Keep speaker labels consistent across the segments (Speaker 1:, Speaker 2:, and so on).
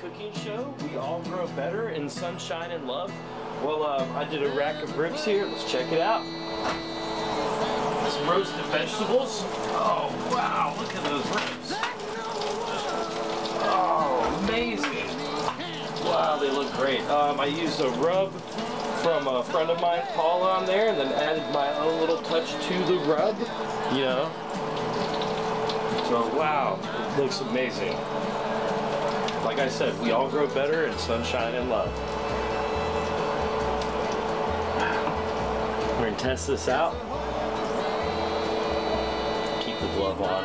Speaker 1: cooking show. We all grow better in sunshine and love. Well, I did a rack of ribs here. Let's check it out. Some roasted vegetables. Oh, wow, look at those ribs. Oh, amazing. Wow, they look great. I used a rub from a friend of mine, Paul, on there, and then added my own little touch to the rub, you know. So, wow, it looks amazing. Like I said, we all grow better in sunshine and love. We're gonna test this out. Keep the glove on.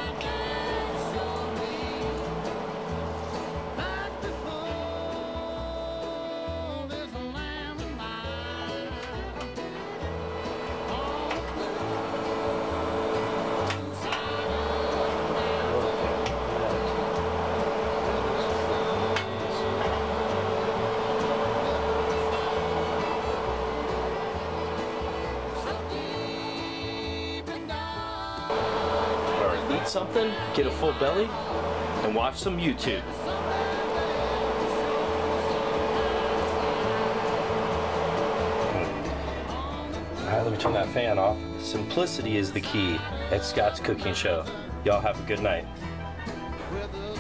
Speaker 1: Eat something, get a full belly, and watch some YouTube. Alright, let me turn that fan off. Simplicity is the key at Scott's Cooking Show. Y'all have a good night.